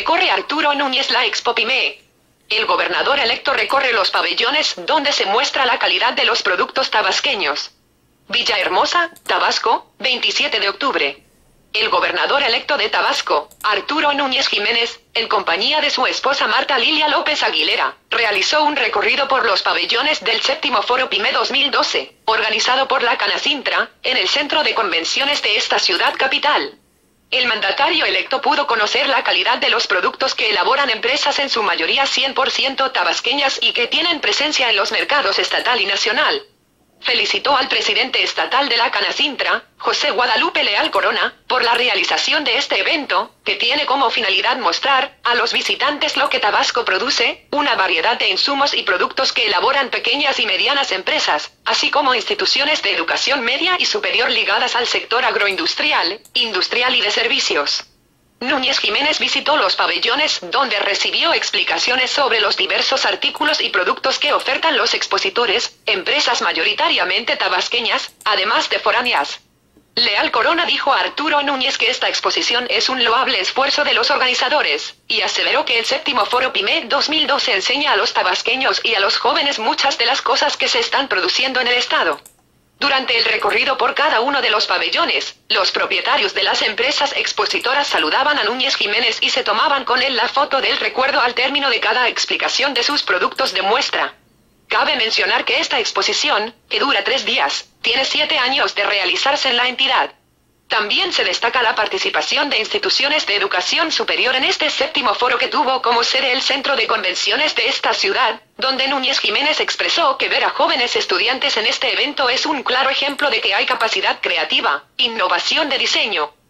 Recorre Arturo Núñez la Expo PYME. El gobernador electo recorre los pabellones donde se muestra la calidad de los productos tabasqueños. Villahermosa, Tabasco, 27 de octubre. El gobernador electo de Tabasco, Arturo Núñez Jiménez, en compañía de su esposa Marta Lilia López Aguilera, realizó un recorrido por los pabellones del séptimo Foro PYME 2012, organizado por la Canacintra, en el centro de convenciones de esta ciudad capital. El mandatario electo pudo conocer la calidad de los productos que elaboran empresas en su mayoría 100% tabasqueñas y que tienen presencia en los mercados estatal y nacional. Felicitó al presidente estatal de la Canacintra, José Guadalupe Leal Corona, por la realización de este evento, que tiene como finalidad mostrar a los visitantes lo que Tabasco produce, una variedad de insumos y productos que elaboran pequeñas y medianas empresas, así como instituciones de educación media y superior ligadas al sector agroindustrial, industrial y de servicios. Núñez Jiménez visitó los pabellones donde recibió explicaciones sobre los diversos artículos y productos que ofertan los expositores, empresas mayoritariamente tabasqueñas, además de foráneas. Leal Corona dijo a Arturo Núñez que esta exposición es un loable esfuerzo de los organizadores, y aseveró que el séptimo Foro PYME 2012 enseña a los tabasqueños y a los jóvenes muchas de las cosas que se están produciendo en el estado. Durante el recorrido por cada uno de los pabellones, los propietarios de las empresas expositoras saludaban a Núñez Jiménez y se tomaban con él la foto del recuerdo al término de cada explicación de sus productos de muestra. Cabe mencionar que esta exposición, que dura 3 días, tiene 7 años de realizarse en la entidad. También se destaca la participación de instituciones de educación superior en este séptimo foro que tuvo como sede el centro de convenciones de esta ciudad, donde Núñez Jiménez expresó que ver a jóvenes estudiantes en este evento es un claro ejemplo de que hay capacidad creativa, innovación de diseño,